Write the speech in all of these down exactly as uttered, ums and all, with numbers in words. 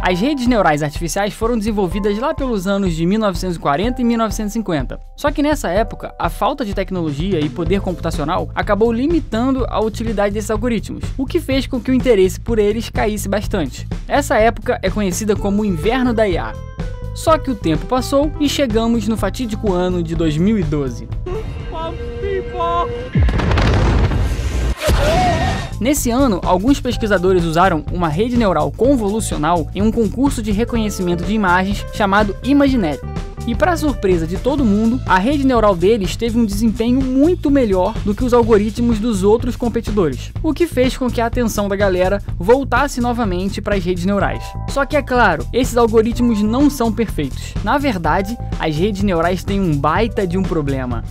As redes neurais artificiais foram desenvolvidas lá pelos anos de mil novecentos e quarenta e mil novecentos e cinquenta. Só que nessa época, a falta de tecnologia e poder computacional acabou limitando a utilidade desses algoritmos, o que fez com que o interesse por eles caísse bastante. Essa época é conhecida como o inverno da I A. Só que o tempo passou e chegamos no fatídico ano de dois mil e doze. Nesse ano, alguns pesquisadores usaram uma rede neural convolucional em um concurso de reconhecimento de imagens chamado ImageNet. E para surpresa de todo mundo, a rede neural deles teve um desempenho muito melhor do que os algoritmos dos outros competidores, o que fez com que a atenção da galera voltasse novamente para as redes neurais. Só que é claro, esses algoritmos não são perfeitos. Na verdade, as redes neurais têm um baita de um problema.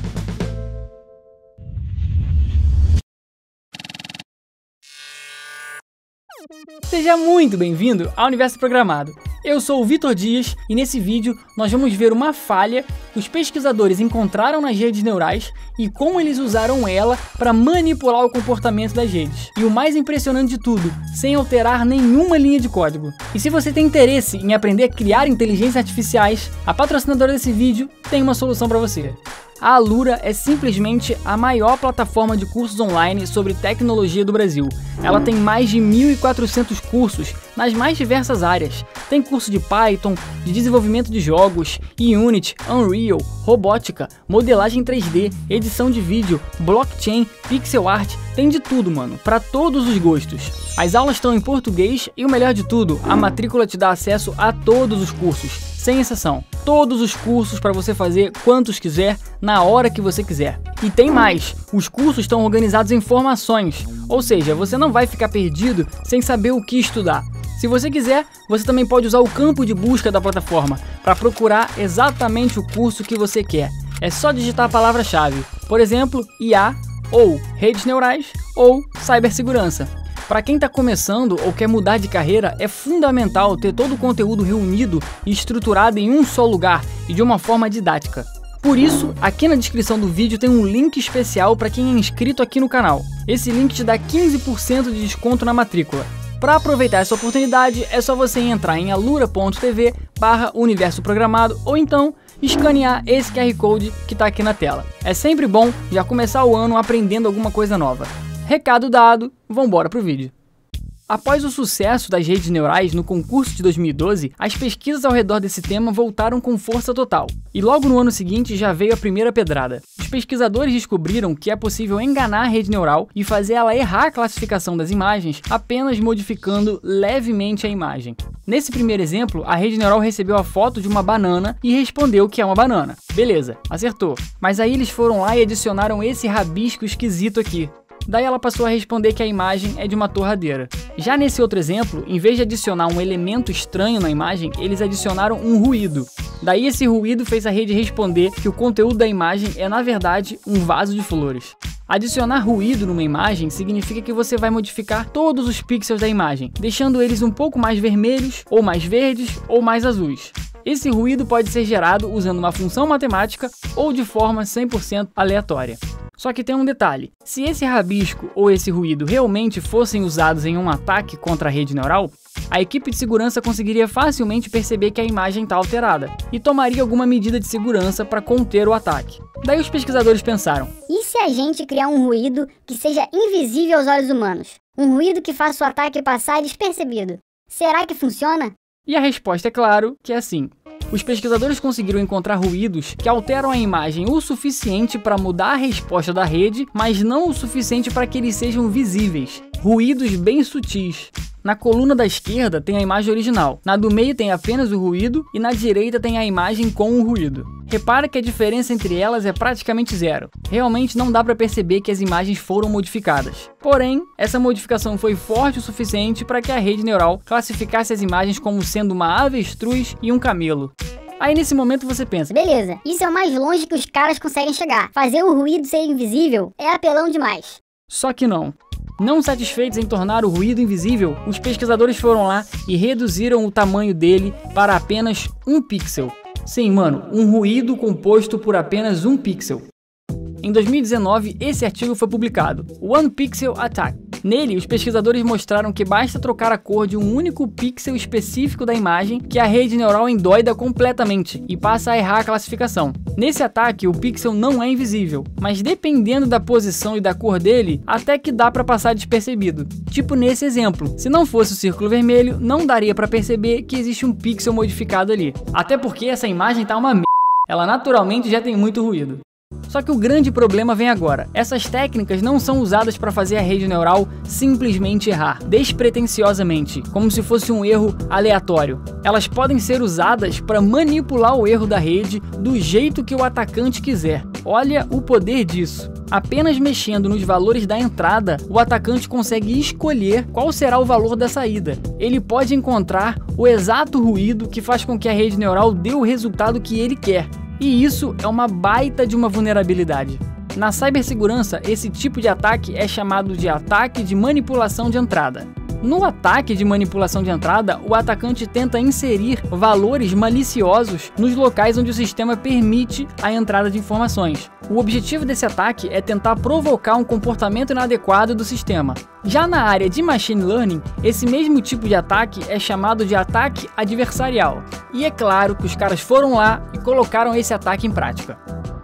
Seja muito bem-vindo ao Universo Programado. Eu sou o Vitor Dias e nesse vídeo nós vamos ver uma falha que os pesquisadores encontraram nas redes neurais e como eles usaram ela para manipular o comportamento das redes. E o mais impressionante de tudo, sem alterar nenhuma linha de código. E se você tem interesse em aprender a criar inteligências artificiais, a patrocinadora desse vídeo tem uma solução para você. A Alura é simplesmente a maior plataforma de cursos online sobre tecnologia do Brasil. Ela tem mais de mil e quatrocentos cursos nas mais diversas áreas. Tem curso de Python, de desenvolvimento de jogos, Unity, Unreal, robótica, modelagem três D, edição de vídeo, blockchain, pixel art, tem de tudo, mano, para todos os gostos. As aulas estão em português e o melhor de tudo, a matrícula te dá acesso a todos os cursos, sem exceção. Todos os cursos para você fazer quantos quiser, na hora que você quiser. E tem mais, os cursos estão organizados em formações, ou seja, você não vai ficar perdido sem saber o que estudar. Se você quiser, você também pode usar o campo de busca da plataforma para procurar exatamente o curso que você quer. É só digitar a palavra-chave, por exemplo, I A, ou redes neurais, ou cibersegurança. Para quem está começando ou quer mudar de carreira, é fundamental ter todo o conteúdo reunido e estruturado em um só lugar e de uma forma didática. Por isso, aqui na descrição do vídeo tem um link especial para quem é inscrito aqui no canal. Esse link te dá quinze por cento de desconto na matrícula. Para aproveitar essa oportunidade, é só você entrar em alura ponto tv barra universo programado ou então escanear esse Q R Code que está aqui na tela. É sempre bom já começar o ano aprendendo alguma coisa nova. Recado dado, vambora pro vídeo. Após o sucesso das redes neurais no concurso de dois mil e doze, as pesquisas ao redor desse tema voltaram com força total. E logo no ano seguinte já veio a primeira pedrada. Os pesquisadores descobriram que é possível enganar a rede neural e fazer ela errar a classificação das imagens apenas modificando levemente a imagem. Nesse primeiro exemplo, a rede neural recebeu a foto de uma banana e respondeu que é uma banana. Beleza, acertou. Mas aí eles foram lá e adicionaram esse rabisco esquisito aqui. Daí ela passou a responder que a imagem é de uma torradeira. Já nesse outro exemplo, em vez de adicionar um elemento estranho na imagem, eles adicionaram um ruído. Daí esse ruído fez a rede responder que o conteúdo da imagem é na verdade um vaso de flores. Adicionar ruído numa imagem significa que você vai modificar todos os pixels da imagem, deixando eles um pouco mais vermelhos, ou mais verdes, ou mais azuis. Esse ruído pode ser gerado usando uma função matemática ou de forma cem por cento aleatória. Só que tem um detalhe, se esse rabisco ou esse ruído realmente fossem usados em um ataque contra a rede neural, a equipe de segurança conseguiria facilmente perceber que a imagem está alterada e tomaria alguma medida de segurança para conter o ataque. Daí os pesquisadores pensaram, e se a gente criar um ruído que seja invisível aos olhos humanos? Um ruído que faça o ataque passar despercebido? Será que funciona? E a resposta é claro que é sim. Os pesquisadores conseguiram encontrar ruídos que alteram a imagem o suficiente para mudar a resposta da rede, mas não o suficiente para que eles sejam visíveis. Ruídos bem sutis. Na coluna da esquerda tem a imagem original, na do meio tem apenas o ruído e na direita tem a imagem com o ruído. Repara que a diferença entre elas é praticamente zero. Realmente não dá para perceber que as imagens foram modificadas. Porém, essa modificação foi forte o suficiente para que a rede neural classificasse as imagens como sendo uma avestruz e um camelo. Aí nesse momento você pensa, beleza, isso é o mais longe que os caras conseguem chegar. Fazer o ruído ser invisível é apelão demais. Só que não. Não satisfeitos em tornar o ruído invisível, os pesquisadores foram lá e reduziram o tamanho dele para apenas um pixel. Sim, mano, um ruído composto por apenas um pixel. Em dois mil e dezenove, esse artigo foi publicado, One Pixel Attack. Nele, os pesquisadores mostraram que basta trocar a cor de um único pixel específico da imagem que a rede neural endoida completamente e passa a errar a classificação. Nesse ataque, o pixel não é invisível, mas dependendo da posição e da cor dele, até que dá para passar despercebido. Tipo nesse exemplo, se não fosse o círculo vermelho, não daria para perceber que existe um pixel modificado ali. Até porque essa imagem tá uma merda, ela naturalmente já tem muito ruído. Só que o grande problema vem agora. Essas técnicas não são usadas para fazer a rede neural simplesmente errar, despretensiosamente, como se fosse um erro aleatório. Elas podem ser usadas para manipular o erro da rede do jeito que o atacante quiser. Olha o poder disso. Apenas mexendo nos valores da entrada, o atacante consegue escolher qual será o valor da saída. Ele pode encontrar o exato ruído que faz com que a rede neural dê o resultado que ele quer. E isso é uma baita de uma vulnerabilidade. Na cibersegurança, esse tipo de ataque é chamado de ataque de manipulação de entrada. No ataque de manipulação de entrada, o atacante tenta inserir valores maliciosos nos locais onde o sistema permite a entrada de informações. O objetivo desse ataque é tentar provocar um comportamento inadequado do sistema. Já na área de Machine Learning, esse mesmo tipo de ataque é chamado de ataque adversarial. E é claro que os caras foram lá e colocaram esse ataque em prática.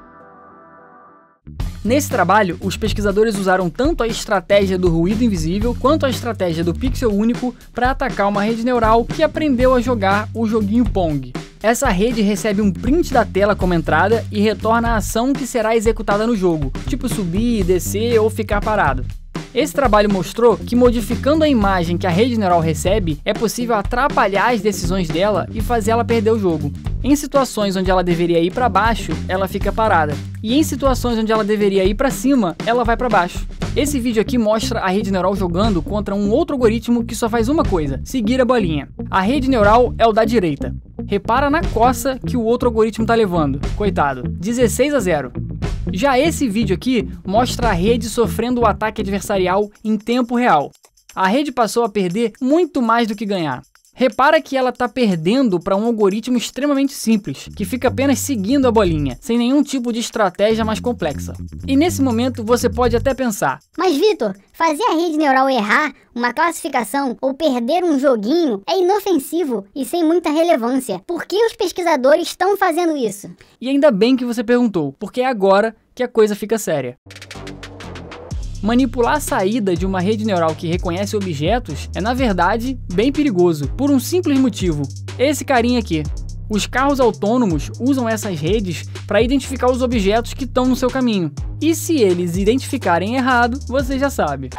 Nesse trabalho, os pesquisadores usaram tanto a estratégia do ruído invisível quanto a estratégia do pixel único para atacar uma rede neural que aprendeu a jogar o joguinho Pong. Essa rede recebe um print da tela como entrada e retorna a ação que será executada no jogo, tipo subir, descer ou ficar parado. Esse trabalho mostrou que modificando a imagem que a rede neural recebe, é possível atrapalhar as decisões dela e fazer ela perder o jogo. Em situações onde ela deveria ir para baixo, ela fica parada. E em situações onde ela deveria ir para cima, ela vai para baixo. Esse vídeo aqui mostra a rede neural jogando contra um outro algoritmo que só faz uma coisa, seguir a bolinha. A rede neural é o da direita. Repara na coça que o outro algoritmo tá levando. Coitado. dezesseis a zero. Já esse vídeo aqui mostra a rede sofrendo o ataque adversarial em tempo real. A rede passou a perder muito mais do que ganhar. Repara que ela está perdendo para um algoritmo extremamente simples, que fica apenas seguindo a bolinha, sem nenhum tipo de estratégia mais complexa. E nesse momento você pode até pensar: mas Vitor, fazer a rede neural errar uma classificação ou perder um joguinho é inofensivo e sem muita relevância. Por que os pesquisadores estão fazendo isso? E ainda bem que você perguntou, porque é agora que a coisa fica séria. Manipular a saída de uma rede neural que reconhece objetos é, na verdade, bem perigoso, por um simples motivo. Esse carinha aqui. Os carros autônomos usam essas redes para identificar os objetos que estão no seu caminho. E se eles identificarem errado, você já sabe.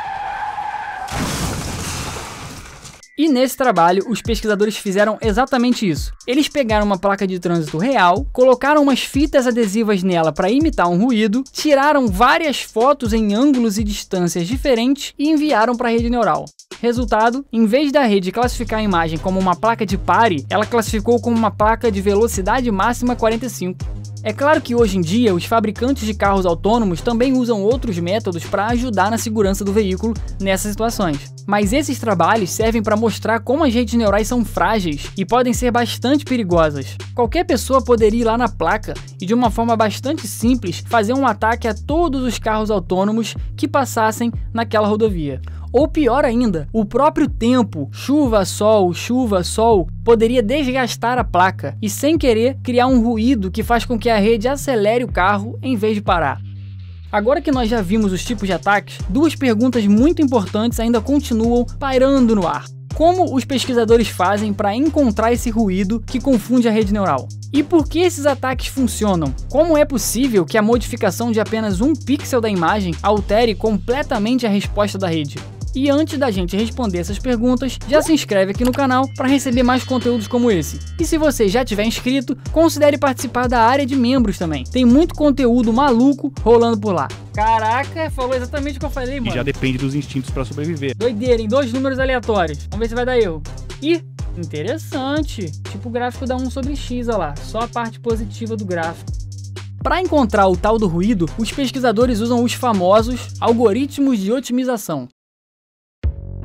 E nesse trabalho, os pesquisadores fizeram exatamente isso. Eles pegaram uma placa de trânsito real, colocaram umas fitas adesivas nela para imitar um ruído, tiraram várias fotos em ângulos e distâncias diferentes e enviaram para a rede neural. Resultado, em vez da rede classificar a imagem como uma placa de pare, ela classificou como uma placa de velocidade máxima quarenta e cinco. É claro que hoje em dia os fabricantes de carros autônomos também usam outros métodos para ajudar na segurança do veículo nessas situações. Mas esses trabalhos servem para mostrar como as redes neurais são frágeis e podem ser bastante perigosas. Qualquer pessoa poderia ir lá na placa e, de uma forma bastante simples, fazer um ataque a todos os carros autônomos que passassem naquela rodovia. Ou pior ainda, o próprio tempo, chuva, sol, chuva, sol, poderia desgastar a placa e, sem querer, criar um ruído que faz com que a rede acelere o carro em vez de parar. Agora que nós já vimos os tipos de ataques, duas perguntas muito importantes ainda continuam pairando no ar. Como os pesquisadores fazem para encontrar esse ruído que confunde a rede neural? E por que esses ataques funcionam? Como é possível que a modificação de apenas um pixel da imagem altere completamente a resposta da rede? E antes da gente responder essas perguntas, já se inscreve aqui no canal para receber mais conteúdos como esse. E se você já tiver inscrito, considere participar da área de membros também. Tem muito conteúdo maluco rolando por lá. Caraca, falou exatamente o que eu falei, mano. E já depende dos instintos para sobreviver. Doideira, em dois números aleatórios. Vamos ver se vai dar erro. Ih, interessante. Tipo o gráfico da um sobre x, olha lá. Só a parte positiva do gráfico. Para encontrar o tal do ruído, os pesquisadores usam os famosos algoritmos de otimização.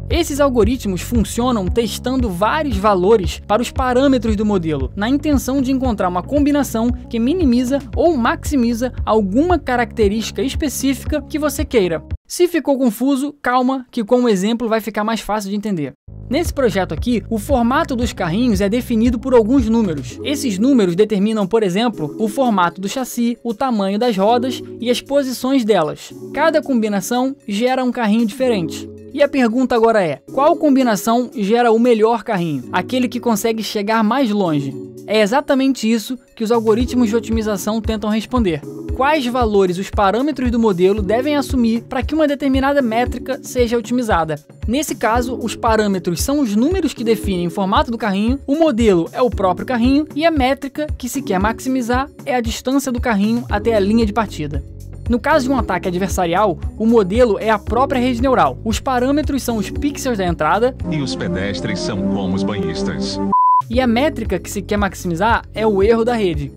Esses algoritmos funcionam testando vários valores para os parâmetros do modelo, na intenção de encontrar uma combinação que minimiza ou maximiza alguma característica específica que você queira. Se ficou confuso, calma, que com o exemplo vai ficar mais fácil de entender. Nesse projeto aqui, o formato dos carrinhos é definido por alguns números. Esses números determinam, por exemplo, o formato do chassi, o tamanho das rodas e as posições delas. Cada combinação gera um carrinho diferente. E a pergunta agora é, qual combinação gera o melhor carrinho? Aquele que consegue chegar mais longe? É exatamente isso que os algoritmos de otimização tentam responder. Quais valores os parâmetros do modelo devem assumir para que uma determinada métrica seja otimizada? Nesse caso, os parâmetros são os números que definem o formato do carrinho, o modelo é o próprio carrinho e a métrica que se quer maximizar é a distância do carrinho até a linha de partida. No caso de um ataque adversarial, o modelo é a própria rede neural. Os parâmetros são os pixels da entrada e os pedestres são como os banhistas. E a métrica que se quer maximizar é o erro da rede.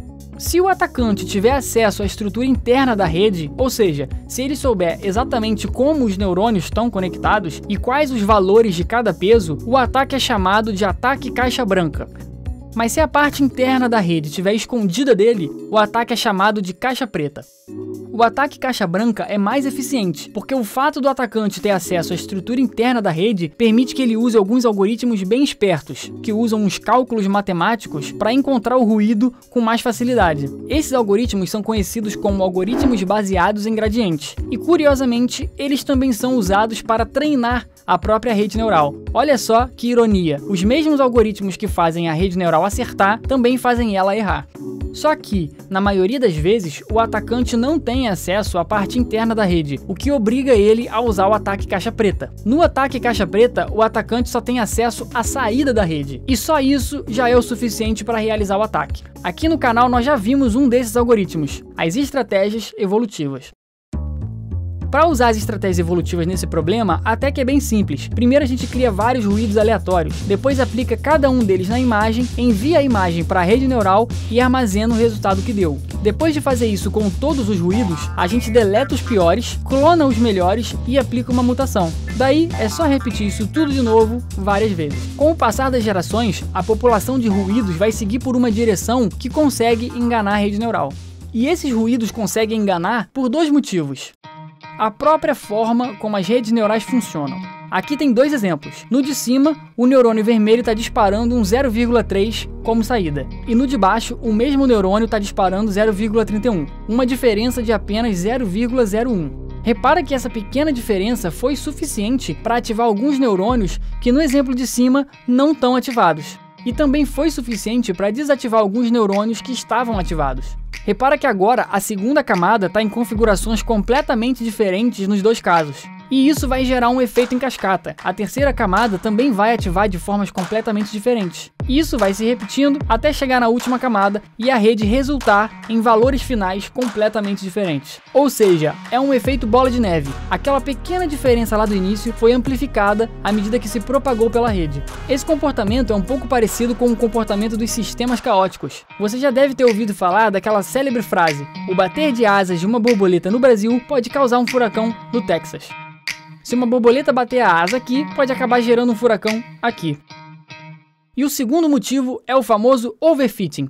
Se o atacante tiver acesso à estrutura interna da rede, ou seja, se ele souber exatamente como os neurônios estão conectados e quais os valores de cada peso, o ataque é chamado de ataque caixa branca. Mas se a parte interna da rede estiver escondida dele, o ataque é chamado de caixa preta. O ataque caixa branca é mais eficiente, porque o fato do atacante ter acesso à estrutura interna da rede permite que ele use alguns algoritmos bem espertos, que usam uns cálculos matemáticos para encontrar o ruído com mais facilidade. Esses algoritmos são conhecidos como algoritmos baseados em gradientes, e curiosamente, eles também são usados para treinar a própria rede neural. Olha só que ironia, os mesmos algoritmos que fazem a rede neural acertar também fazem ela errar. Só que, na maioria das vezes, o atacante não tem acesso à parte interna da rede, o que obriga ele a usar o ataque caixa preta. No ataque caixa preta, o atacante só tem acesso à saída da rede, e só isso já é o suficiente para realizar o ataque. Aqui no canal nós já vimos um desses algoritmos, as estratégias evolutivas. Para usar as estratégias evolutivas nesse problema, até que é bem simples. Primeiro a gente cria vários ruídos aleatórios, depois aplica cada um deles na imagem, envia a imagem para a rede neural e armazena o resultado que deu. Depois de fazer isso com todos os ruídos, a gente deleta os piores, clona os melhores e aplica uma mutação. Daí é só repetir isso tudo de novo várias vezes. Com o passar das gerações, a população de ruídos vai seguir por uma direção que consegue enganar a rede neural. E esses ruídos conseguem enganar por dois motivos. A própria forma como as redes neurais funcionam. Aqui tem dois exemplos. No de cima, o neurônio vermelho está disparando um zero vírgula três como saída. E no de baixo, o mesmo neurônio está disparando zero vírgula trinta e um. Uma diferença de apenas zero vírgula zero um. Repara que essa pequena diferença foi suficiente para ativar alguns neurônios que no exemplo de cima não estão ativados. E também foi suficiente para desativar alguns neurônios que estavam ativados. Repara que agora a segunda camada está em configurações completamente diferentes nos dois casos. E isso vai gerar um efeito em cascata. A terceira camada também vai ativar de formas completamente diferentes. E isso vai se repetindo até chegar na última camada e a rede resultar em valores finais completamente diferentes. Ou seja, é um efeito bola de neve. Aquela pequena diferença lá do início foi amplificada à medida que se propagou pela rede. Esse comportamento é um pouco parecido com o comportamento dos sistemas caóticos. Você já deve ter ouvido falar daquela célebre frase: o bater de asas de uma borboleta no Brasil pode causar um furacão no Texas. Se uma borboleta bater a asa aqui, pode acabar gerando um furacão aqui. E o segundo motivo é o famoso overfitting.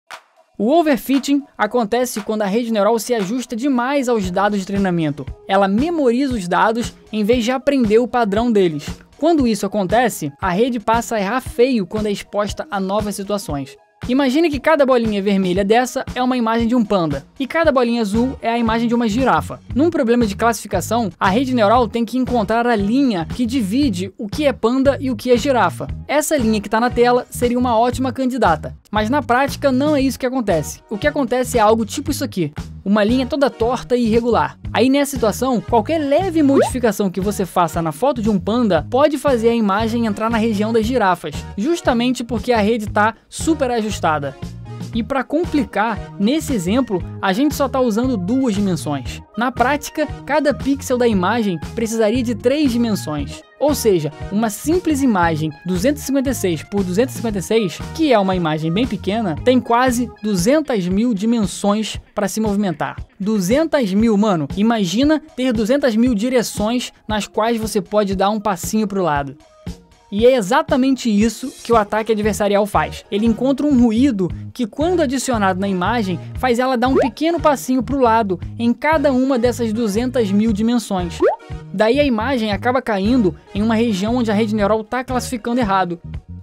O overfitting acontece quando a rede neural se ajusta demais aos dados de treinamento. Ela memoriza os dados em vez de aprender o padrão deles. Quando isso acontece, a rede passa a errar feio quando é exposta a novas situações. Imagine que cada bolinha vermelha dessa é uma imagem de um panda, e cada bolinha azul é a imagem de uma girafa. Num problema de classificação, a rede neural tem que encontrar a linha que divide o que é panda e o que é girafa. Essa linha que está na tela seria uma ótima candidata, mas na prática não é isso que acontece. O que acontece é algo tipo isso aqui. Uma linha toda torta e irregular. Aí nessa situação, qualquer leve modificação que você faça na foto de um panda pode fazer a imagem entrar na região das girafas, justamente porque a rede está super ajustada. E para complicar, nesse exemplo, a gente só está usando duas dimensões. Na prática, cada pixel da imagem precisaria de três dimensões. Ou seja, uma simples imagem duzentos e cinquenta e seis por duzentos e cinquenta e seis, que é uma imagem bem pequena, tem quase duzentas mil dimensões para se movimentar. duzentas mil, mano, imagina ter duzentas mil direções nas quais você pode dar um passinho para o lado. E é exatamente isso que o ataque adversarial faz. Ele encontra um ruído que, quando adicionado na imagem, faz ela dar um pequeno passinho para o lado em cada uma dessas duzentas mil dimensões. Daí a imagem acaba caindo em uma região onde a rede neural está classificando errado.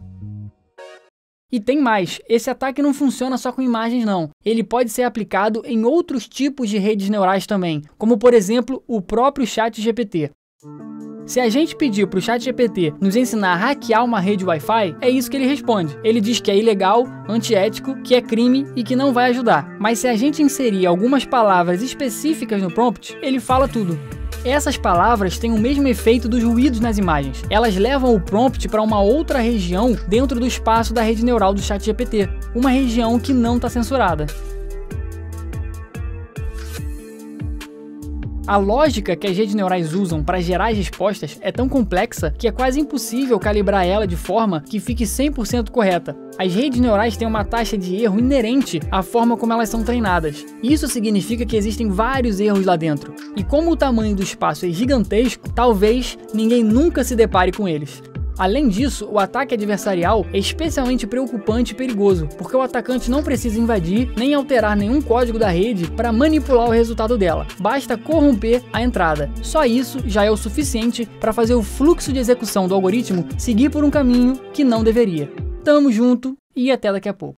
E tem mais, esse ataque não funciona só com imagens não, ele pode ser aplicado em outros tipos de redes neurais também, como por exemplo o próprio ChatGPT. Se a gente pedir para o ChatGPT nos ensinar a hackear uma rede Wi-Fi, é isso que ele responde. Ele diz que é ilegal, antiético, que é crime e que não vai ajudar. Mas se a gente inserir algumas palavras específicas no prompt, ele fala tudo. Essas palavras têm o mesmo efeito dos ruídos nas imagens. Elas levam o prompt para uma outra região dentro do espaço da rede neural do ChatGPT, uma região que não está censurada. A lógica que as redes neurais usam para gerar as respostas é tão complexa que é quase impossível calibrar ela de forma que fique cem por cento correta. As redes neurais têm uma taxa de erro inerente à forma como elas são treinadas. Isso significa que existem vários erros lá dentro. E como o tamanho do espaço é gigantesco, talvez ninguém nunca se depare com eles. Além disso, o ataque adversarial é especialmente preocupante e perigoso, porque o atacante não precisa invadir nem alterar nenhum código da rede para manipular o resultado dela. Basta corromper a entrada. Só isso já é o suficiente para fazer o fluxo de execução do algoritmo seguir por um caminho que não deveria. Tamo junto e até daqui a pouco.